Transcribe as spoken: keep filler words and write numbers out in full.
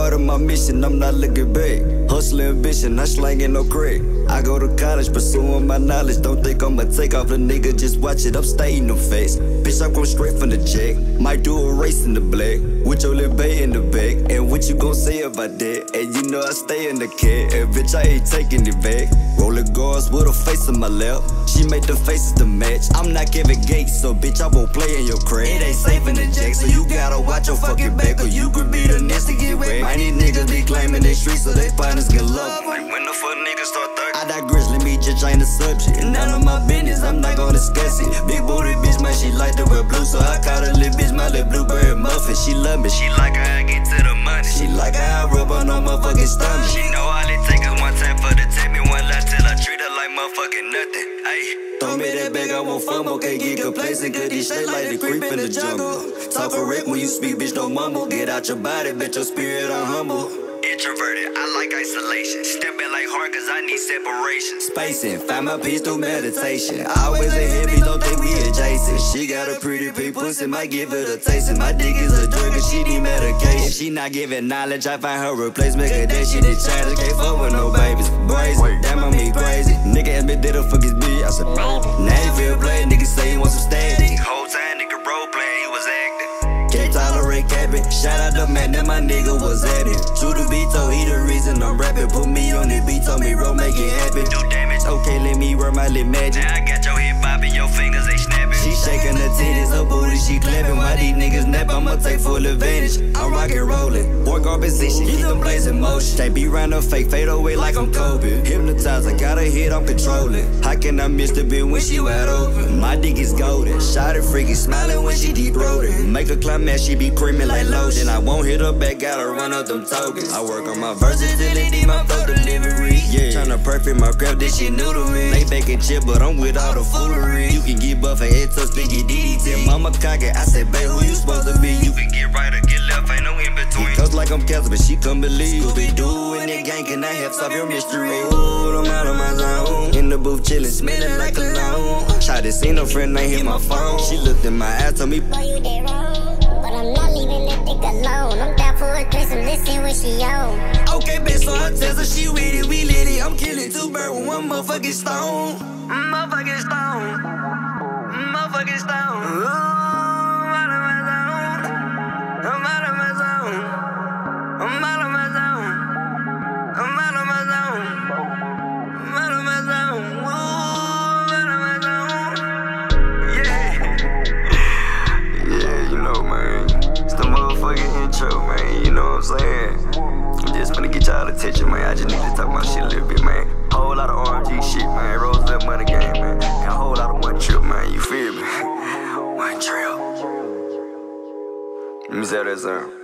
part of my mission, I'm not looking back. Hustling ambition, not slanging no crack. I go to college, pursuing my knowledge. Don't think I'ma take off the nigga, just watch it, I'm stating them facts. Bitch, I'm going straight from the jack. Might do a race in the black, with your little bay in the back. And what you gon' say about that? And you know I stay in the cat, and bitch, I ain't taking it back. Rolling gars with a face in my lap. She made the faces to match. I'm not Kevin Gates, so bitch, I won't play in your crack. It ain't safe in the jack, so you gotta watch your fucking back, or you could be the next to get wrecked. Man, these niggas be claiming they streets, so they partners get love. Like when the fuck niggas start thugging, I digress, let me just change the subject. None of my business, I'm not gonna discuss it. Big booty bitch, man, she like to wear blue, so I call her little bitch my little blueberry muffin. She love me, she like how I get to the money. She like how I rub on her motherfucking stomach. She know all it take is one time for the take me one lie till I treat her like motherfucking nothing. Ayy, throw me that bag, I won't fumble. Can't get complacent, cause these shit like the creep in the jungle. Talk correct when you speak, bitch, don't mumble. Get out your body, bitch, your spirit unhumble. Introverted, I like isolation. Stepping like hard cause I need separation. Spacing, find my peace through meditation. Always a heavy, don't think we adjacent. She got a pretty big pussy, might give it a taste. And my dick is a drug and she need medication. If she not giving knowledge, I find her replacement. Cause that shit is childish, can't fuck with no babies. Brazen, damn on me crazy. Nigga asked me did a fuck his bitch, I said now you feel play, nigga say he want some static. Whole time nigga role playing, he was acting. Can't tolerate capping. Shout out the man that my nigga was at it. True to be told, he the reason I'm rapping. Put me on the beat, told me bro, make it happen. Do damage, okay, let me work my little magic. Now I got your hip bobbing, your fingers they snapping. She shaking her titties, her booty she clapping. Why these niggas nap, I'ma take full advantage. I'm rockin' rollin', work on position, keep them blades in motion. They be round up fake, fade away like I'm Kobe. Hypnotized, I got a hit, I'm controlling. How can I miss the bit when she wide open? My dick is golden, shot it freaky, smiling when she deep throated. Make her climax, she be creaming like lotion. I won't hit her back, gotta run up them tokens. I work on my versatility, my flow delivery. Yeah, tryna perfect my craft, this shit new to me. Lay back and chill, but I'm with all the foolery. You can get buff and head touch, then get D D T. Mama cocky, I said, babe, who you supposed to be? You can get right or get left, ain't no in between. Cause like I'm Casper, but she come believe. Scooby-Doo in that gang, can I have solve your mystery? Ooh, I'm out of my zone. In the booth chillin', smelling like cologne. Shot it, seen her friend, ain't hit my phone. She looked in my eyes, told me, boy, you did wrong. But I'm not leaving that dick alone. I'm down for a threesome, listen when she on. Okay, bitch, so I test her, she with it, we lit it. I'm killing two birds with one motherfucking stone. Motherfucking stone. Motherfucking stone. Ooh, I'm out of my zone. I'm out of my zone. I'm out of my zone. I'm out of my zone. I'm out of my zone. Ooh, I'm out of my zone. Yeah. Yeah, you know, man. It's the motherfucking intro, man. You know what I'm saying? I'm just finna get y'all attention, man. I just need to talk my shit a little bit, man. Whole lot of R M G shit, man. Rose up money game, man. And a whole lot of one trip, man. You feel me? One trip. Let me say that, sir.